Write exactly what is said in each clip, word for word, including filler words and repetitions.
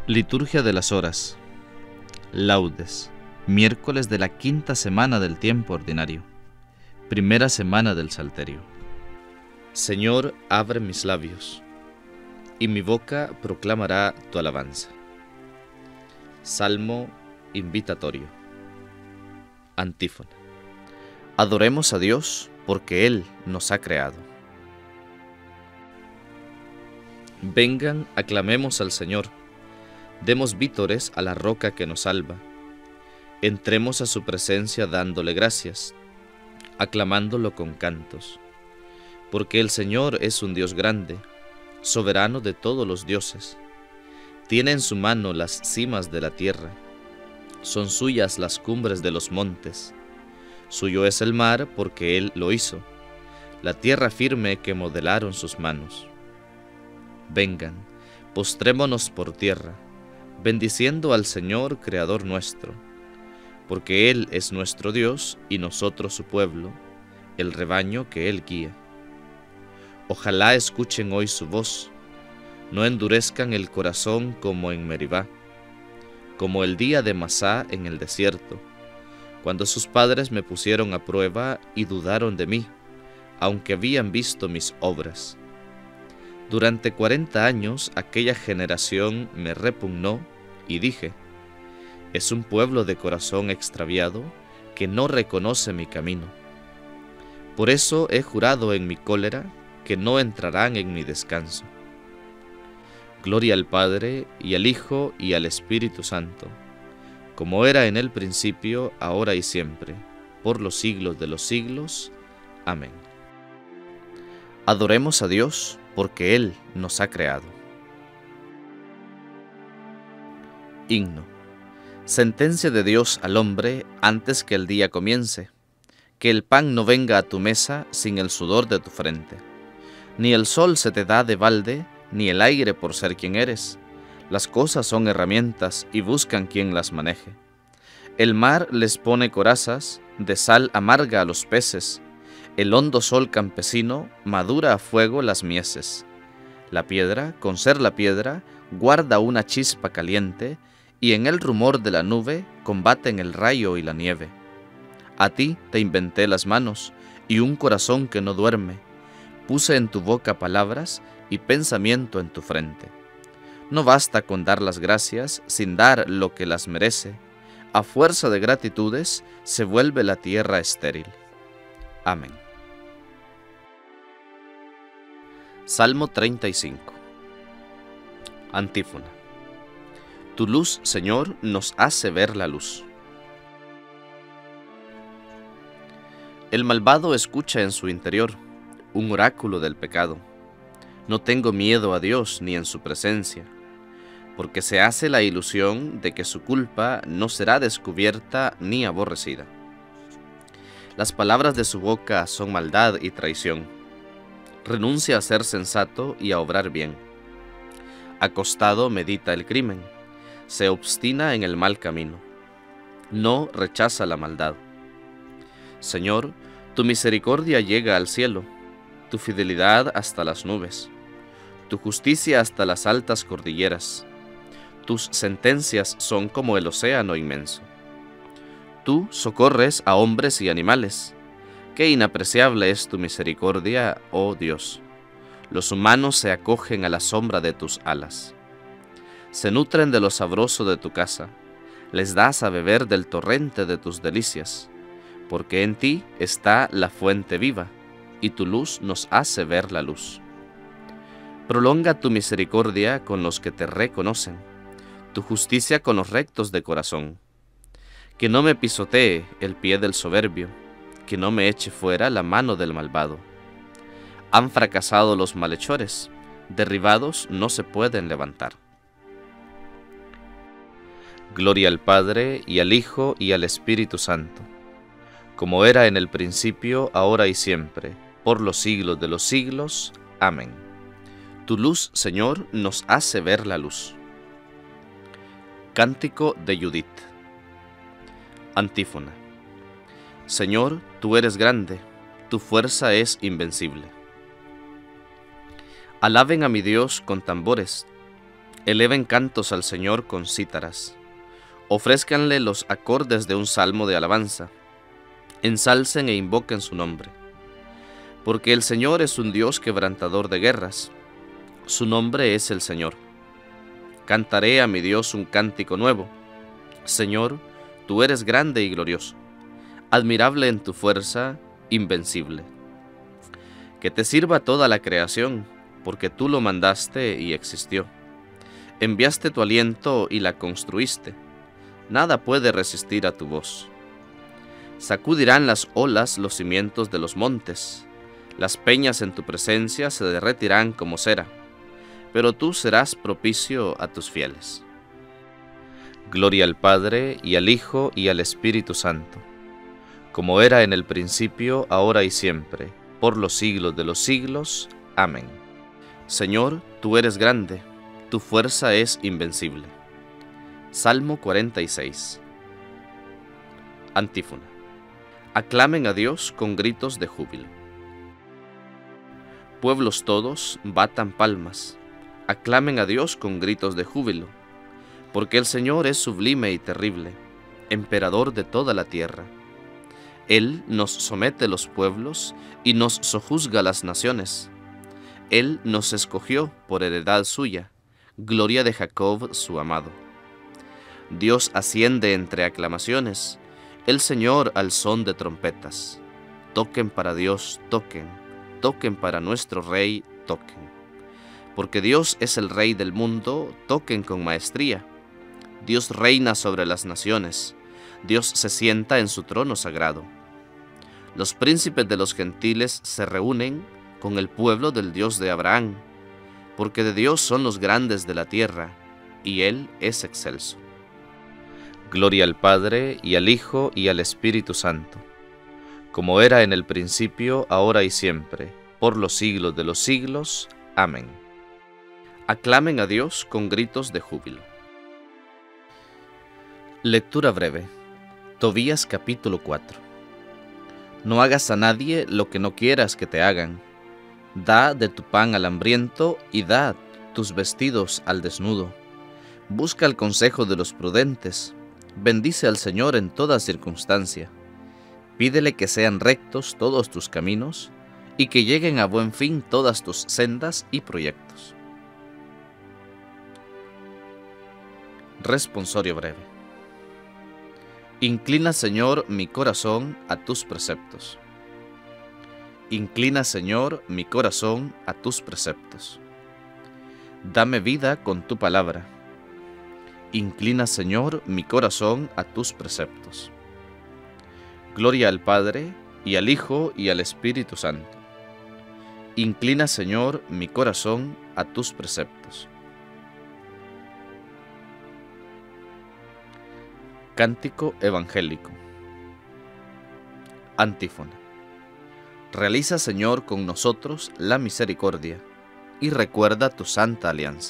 Liturgia de las Horas. Laudes. Miércoles de la quinta semana del tiempo ordinario. Primera semana del Salterio. Señor, abre mis labios, y mi boca proclamará tu alabanza. Salmo invitatorio. Antífona. Adoremos a Dios porque Él nos ha creado. Vengan, aclamemos al Señor. Demos vítores a la roca que nos salva. Entremos a su presencia dándole gracias, aclamándolo con cantos. Porque el Señor es un Dios grande, soberano de todos los dioses. Tiene en su mano las cimas de la tierra. Son suyas las cumbres de los montes. Suyo es el mar porque Él lo hizo, la tierra firme que modelaron sus manos. Vengan, postrémonos por tierra, bendiciendo al Señor, Creador nuestro, porque Él es nuestro Dios y nosotros su pueblo, el rebaño que Él guía. Ojalá escuchen hoy su voz, no endurezcan el corazón como en Meribá, como el día de Masá en el desierto, cuando sus padres me pusieron a prueba y dudaron de mí, aunque habían visto mis obras. Durante cuarenta años aquella generación me repugnó y dije, es un pueblo de corazón extraviado que no reconoce mi camino. Por eso he jurado en mi cólera que no entrarán en mi descanso. Gloria al Padre, y al Hijo, y al Espíritu Santo, como era en el principio, ahora y siempre, por los siglos de los siglos. Amén. Adoremos a Dios, porque Él nos ha creado. Himno. Sentencia de Dios al hombre antes que el día comience, que el pan no venga a tu mesa sin el sudor de tu frente. Ni el sol se te da de balde, ni el aire por ser quien eres. Las cosas son herramientas y buscan quien las maneje. El mar les pone corazas, de sal amarga a los peces. El hondo sol campesino madura a fuego las mieses. La piedra, con ser la piedra, guarda una chispa caliente, y en el rumor de la nube combaten el rayo y la nieve. A ti te inventé las manos, y un corazón que no duerme. Puse en tu boca palabras y pensamiento en tu frente. No basta con dar las gracias sin dar lo que las merece. A fuerza de gratitudes se vuelve la tierra estéril. Amén. Salmo treinta y cinco. Antífona. Tu luz, Señor, nos hace ver la luz. El malvado escucha en su interior un oráculo del pecado. No tengo miedo a Dios ni en su presencia, porque se hace la ilusión de que su culpa no será descubierta ni aborrecida. Las palabras de su boca son maldad y traición. Renuncia a ser sensato y a obrar bien. Acostado medita el crimen, se obstina en el mal camino. No rechaza la maldad. Señor, tu misericordia llega al cielo, tu fidelidad hasta las nubes, tu justicia hasta las altas cordilleras. Tus sentencias son como el océano inmenso. Tú socorres a hombres y animales. Qué inapreciable es tu misericordia, oh Dios. Los humanos se acogen a la sombra de tus alas. Se nutren de lo sabroso de tu casa. Les das a beber del torrente de tus delicias, porque en ti está la fuente viva, y tu luz nos hace ver la luz. Prolonga tu misericordia con los que te reconocen, tu justicia con los rectos de corazón. Que no me pisotee el pie del soberbio, que no me eche fuera la mano del malvado. Han fracasado los malhechores, derribados no se pueden levantar. Gloria al Padre, y al Hijo, y al Espíritu Santo, como era en el principio, ahora y siempre, por los siglos de los siglos. Amén. Tu luz, Señor, nos hace ver la luz. Cántico de Judith. Antífona. Señor, tú eres grande, tu fuerza es invencible. Alaben a mi Dios con tambores, Eleven cantos al Señor con cítaras. Ofrézcanle los acordes de un salmo de alabanza. Ensalcen e invoquen su nombre. Porque el Señor es un Dios quebrantador de guerras. Su nombre es el Señor. Cantaré a mi Dios un cántico nuevo. Señor, tú eres grande y glorioso, admirable en tu fuerza, invencible. Que te sirva toda la creación, porque tú lo mandaste y existió. Enviaste tu aliento y la construiste. Nada puede resistir a tu voz. Sacudirán las olas los cimientos de los montes. Las peñas en tu presencia se derretirán como cera, pero tú serás propicio a tus fieles. Gloria al Padre, y al Hijo, y al Espíritu Santo, como era en el principio, ahora y siempre, por los siglos de los siglos. Amén. Señor, tú eres grande, tu fuerza es invencible. Salmo cuarenta y seis. Antífona. Aclamen a Dios con gritos de júbilo. Pueblos todos, batan palmas, aclamen a Dios con gritos de júbilo, porque el Señor es sublime y terrible, emperador de toda la tierra. Él nos somete los pueblos y nos sojuzga las naciones. Él nos escogió por heredad suya, gloria de Jacob su amado. Dios asciende entre aclamaciones, el Señor al son de trompetas. Toquen para Dios, toquen, toquen para nuestro Rey, toquen. Porque Dios es el Rey del mundo, toquen con maestría. Dios reina sobre las naciones, Dios se sienta en su trono sagrado. Los príncipes de los gentiles se reúnen con el pueblo del Dios de Abraham, porque de Dios son los grandes de la tierra, y Él es excelso. Gloria al Padre, y al Hijo, y al Espíritu Santo, como era en el principio, ahora y siempre, por los siglos de los siglos. Amén. Aclamen a Dios con gritos de júbilo. Lectura breve. Tobías capítulo cuatro. No hagas a nadie lo que no quieras que te hagan. Da de tu pan al hambriento y da tus vestidos al desnudo. Busca el consejo de los prudentes. Bendice al Señor en toda circunstancia. Pídele que sean rectos todos tus caminos y que lleguen a buen fin todas tus sendas y proyectos. Responsorio breve. Inclina, Señor, mi corazón a tus preceptos. Inclina, Señor, mi corazón a tus preceptos. Dame vida con tu palabra. Inclina, Señor, mi corazón a tus preceptos. Gloria al Padre, y al Hijo, y al Espíritu Santo. Inclina, Señor, mi corazón a tus preceptos. Cántico evangélico. Antífona. Realiza, Señor, con nosotros la misericordia, y recuerda tu santa alianza.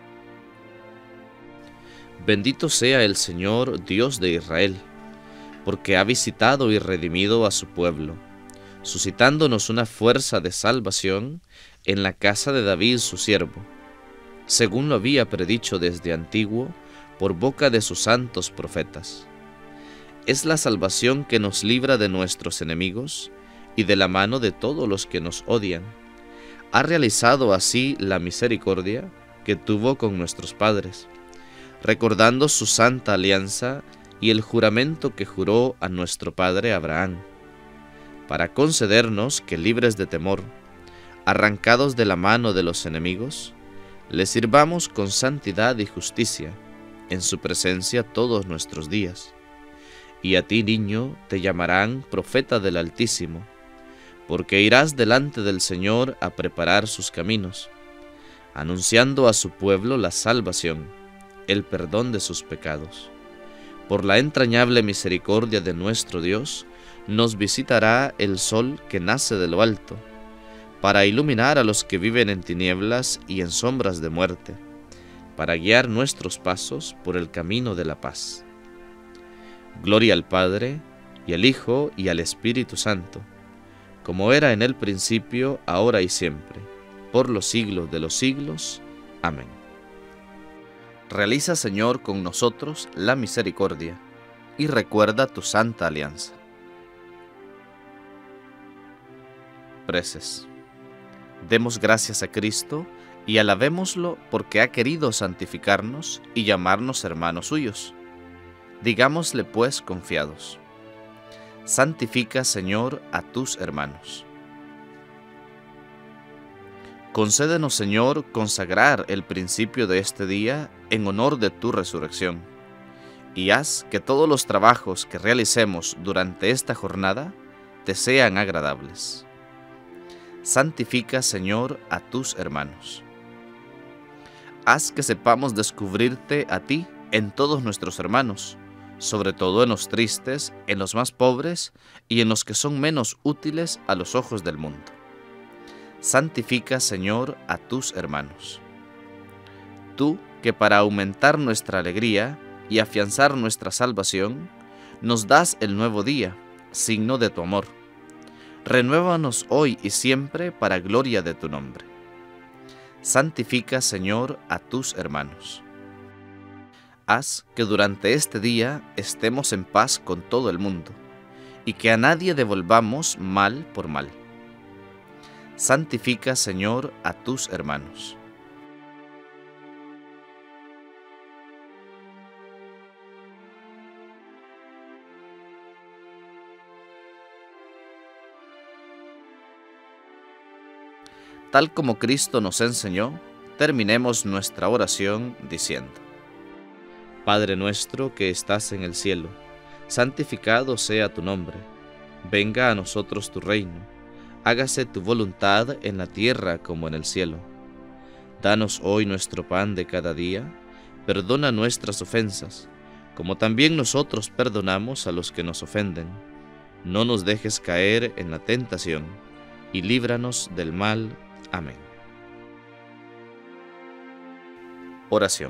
Bendito sea el Señor, Dios de Israel, porque ha visitado y redimido a su pueblo, suscitándonos una fuerza de salvación en la casa de David su siervo, según lo había predicho desde antiguo, por boca de sus santos profetas. Es la salvación que nos libra de nuestros enemigos y de la mano de todos los que nos odian. Ha realizado así la misericordia que tuvo con nuestros padres, recordando su santa alianza y el juramento que juró a nuestro padre Abraham, para concedernos que, libres de temor, arrancados de la mano de los enemigos, le sirvamos con santidad y justicia en su presencia todos nuestros días. Y a ti, niño, te llamarán profeta del Altísimo, porque irás delante del Señor a preparar sus caminos, anunciando a su pueblo la salvación, el perdón de sus pecados. Por la entrañable misericordia de nuestro Dios, nos visitará el sol que nace de lo alto, para iluminar a los que viven en tinieblas y en sombras de muerte, para guiar nuestros pasos por el camino de la paz. Gloria al Padre, y al Hijo, y al Espíritu Santo, como era en el principio, ahora y siempre, por los siglos de los siglos. Amén. Realiza, Señor, con nosotros la misericordia y recuerda tu santa alianza. Preces. Demos gracias a Cristo y alabémoslo porque ha querido santificarnos y llamarnos hermanos suyos. Digámosle pues confiados: santifica, Señor, a tus hermanos. Concédenos, Señor, consagrar el principio de este día en honor de tu resurrección, y haz que todos los trabajos que realicemos durante esta jornada te sean agradables. Santifica, Señor, a tus hermanos. Haz que sepamos descubrirte a ti en todos nuestros hermanos, sobre todo en los tristes, en los más pobres y en los que son menos útiles a los ojos del mundo. Santifica, Señor, a tus hermanos. Tú, que para aumentar nuestra alegría y afianzar nuestra salvación, nos das el nuevo día, signo de tu amor. Renuévanos hoy y siempre para gloria de tu nombre. Santifica, Señor, a tus hermanos. Haz que durante este día estemos en paz con todo el mundo, y que a nadie devolvamos mal por mal. Santifica, Señor, a tus hermanos. Tal como Cristo nos enseñó, terminemos nuestra oración diciendo: Padre nuestro que estás en el cielo, santificado sea tu nombre. Venga a nosotros tu reino. Hágase tu voluntad en la tierra como en el cielo. Danos hoy nuestro pan de cada día. Perdona nuestras ofensas, como también nosotros perdonamos a los que nos ofenden. No nos dejes caer en la tentación, y líbranos del mal. Amén. Oración.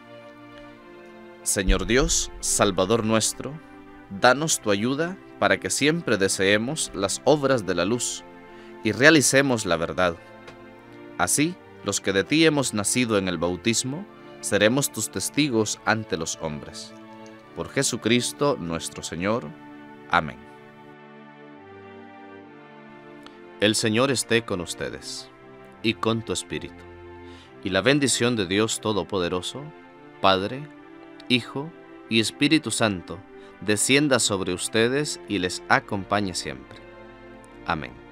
Señor Dios, Salvador nuestro, danos tu ayuda para que siempre deseemos las obras de la luz y realicemos la verdad. Así, los que de ti hemos nacido en el bautismo, seremos tus testigos ante los hombres. Por Jesucristo nuestro Señor. Amén. El Señor esté con ustedes y con tu espíritu. Y la bendición de Dios Todopoderoso, Padre, Hijo y Espíritu Santo, descienda sobre ustedes y les acompañe siempre. Amén.